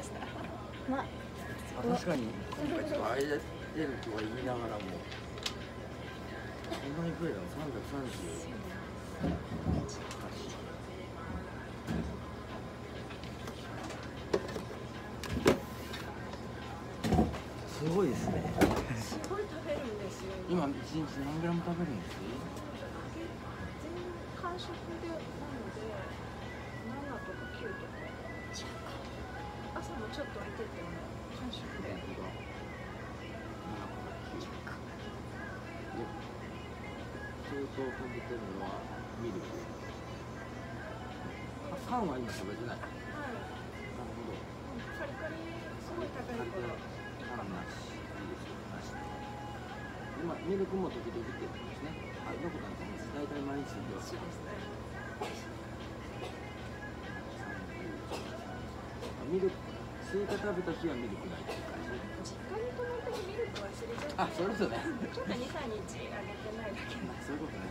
した。 ま確かに今回ちょっとアイデルとは言いながらもこんなに増えたの330。すごいですね。 すごい食べるんですよ。 今1日何グラム食べるんです？ 全完食でなので7とか9とか。朝もちょっと置いてても完食で。7とか9。 相当食べてるのはミルク。パンは今食べてない。 はい。 なるほど。 カリカリすごい食べるから。 パンなし、ミルクなし。今ミルクも時々ってことですね。あ、どこなんですか。大体毎日量。 そうですね。 ミルク、スイカ食べた日はミルクないっていう感じ。 実家に泊まった日ミルク忘れちゃって。 あ、それとね。 ちょっと2、3日あげてないだけなんです。 そういうことね。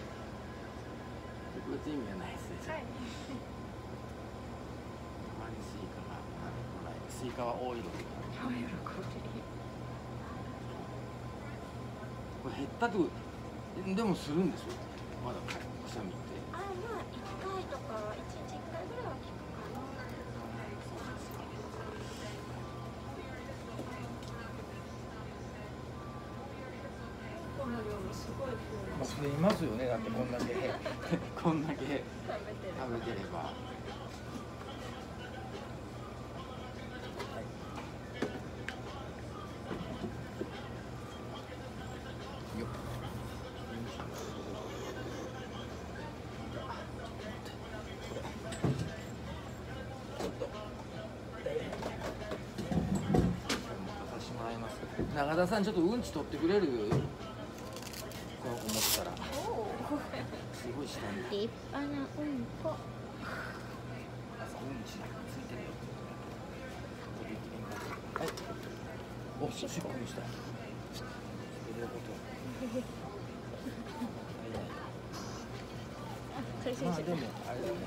特別意味はないですね。 はい。 たまにスイカが来ない。スイカは多いの。 お喜び。 これ減ったってことでもするんでしょ。まだ臭みって。 あ、まあ1回とか1日1回ぐらいは効くかな。この量もすごい増え増えますよね。だってこんだけこんだけ食べてれば。永田さん、ちょっとうんち取ってくれる？この子持ったら。すごい下に。 立派なうんこ。 あそこうんちついてるよ。はい。お、しっこりした。そういうこと。まあでもあれだね。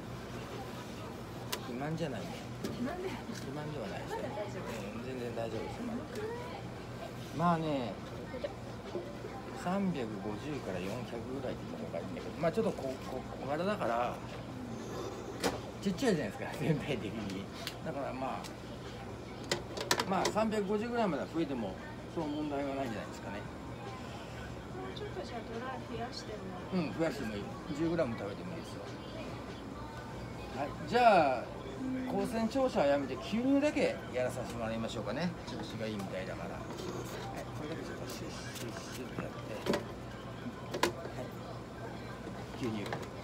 肥満じゃないね。肥満ではないですね。全然大丈夫です。まあね、350から400ぐらいってとこがいいんだけど、まあちょっと小柄だからちっちゃいじゃないですか、全体的に。だからまあ350ぐらいまでは増えてもそう問題はないんじゃないですかね。 もうちょっとじゃあドライ増やしても。 増やしてもいい。10グラム食べてもいいですよ。はい、じゃあ光線照射はやめて吸入だけやらさせてもらいましょうかね。調子がいいみたいだから。はい、これだけちょっとシュッシュッシュッとやって、はい、吸入。